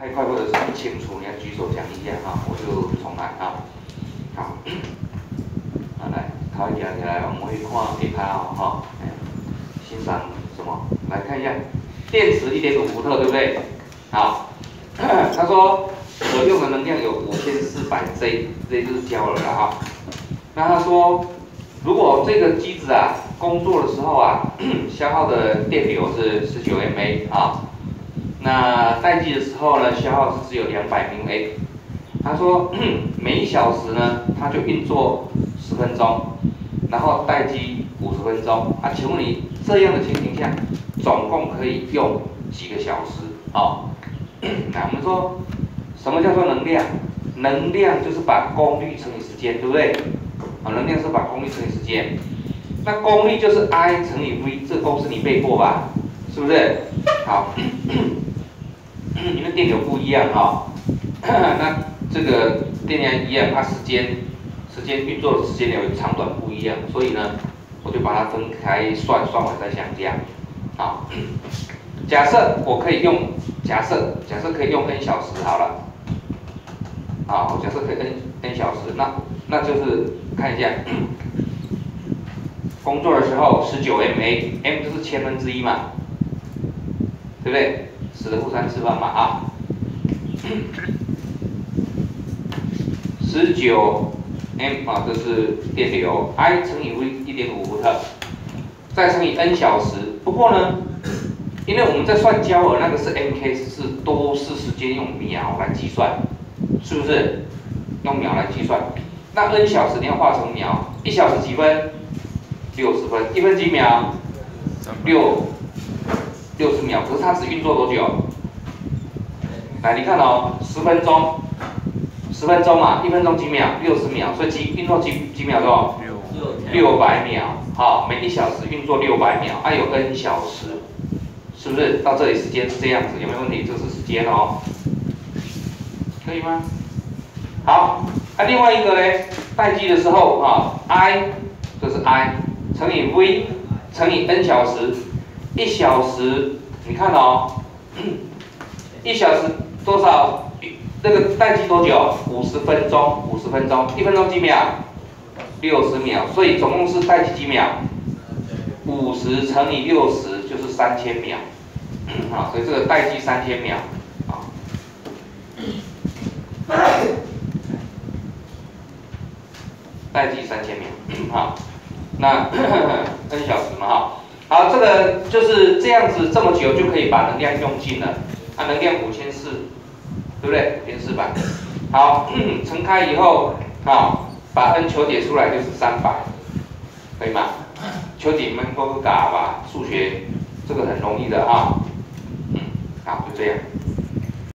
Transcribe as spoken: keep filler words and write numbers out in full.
太快或者是不清楚，你要举手讲一下啊，我就重来啊。好，好来，考一下起来，我们会看一趴哦哈，欣赏什么？来看一下，电池一点五伏特，对不对？好，他说可用的能量有五千四百 J， 这就是焦耳了哈。那他说，如果这个机子啊工作的时候啊，消耗的电流是十九 M A 啊。那待机的时候呢，消耗是只有两百 mA。他说每一小时呢，它就运作十分钟，然后待机五十分钟。啊，请问你这样的情形下，总共可以用几个小时？哦，那我们说什么叫做能量？能量就是把功率乘以时间，对不对？啊，能量是把功率乘以时间。那功率就是 I 乘以 V， 这个公式你背过吧？是不是？好。因为电流不一样哈、哦，那这个电量一样，它时间时间运作的时间有长短不一样，所以呢，我就把它分开算，算完再相加。好，假设我可以用，假设假设可以用 n 小时好了，好，假设可以 n n 小时，那那就是看一下，工作的时候十九 mA，m 就是千分之一嘛，对不对？十的负三次方嘛啊，十九 m 啊，这是电流 ，I 乘以 V 一点五伏特，再乘以 n 小时。不过呢，因为我们在算焦耳那个是 M K， 是都是时间用秒来计算，是不是？用秒来计算。那 n 小时你要化成秒，一小时几分？六十分，一分几秒？六。六十秒，可是它只运作多久？来，你看哦，十分钟，十分钟嘛，一分钟几秒？六十秒，所以几运作几几秒钟？六百秒。好，每一小时运作六百秒，啊有 n 小时，是不是？到这里时间是这样子，有没有问题？这是时间哦，可以吗？好，那、啊、另外一个呢？待机的时候啊 ，I 就是 I 乘以 V 乘以 n 小时。一小时，你看哦，一小时多少？那个待机多久？五十分钟，五十分钟，一分钟几秒？六十秒，所以总共是待机几秒？五十乘以六十就是三千秒，啊，所以这个待机三千秒，啊，待机三千秒，好，那n 小时嘛，哈。好，这个就是这样子，这么久就可以把能量用尽了。啊，能量五千四，对不对？五千四百。好，乘开以后，好，把 n 求解出来就是三百，可以吗？求解们勾个嘎吧，数学这个很容易的哈。嗯，好，就这样。